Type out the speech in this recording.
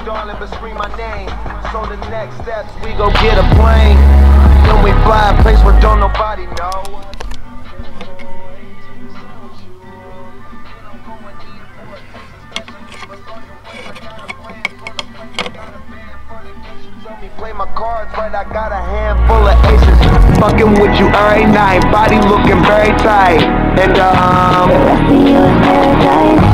darling, but scream my name. So the next steps, we go get a plane. Then we fly a place where don't nobody know. Play my cards right, I got a handful of aces. Fucking with you every night, body looking very tight. And I see you in paradise.